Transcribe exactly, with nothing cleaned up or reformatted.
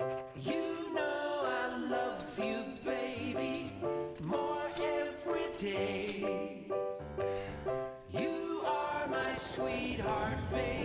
You know I love you, baby, more every day. You are my sweetheart, baby.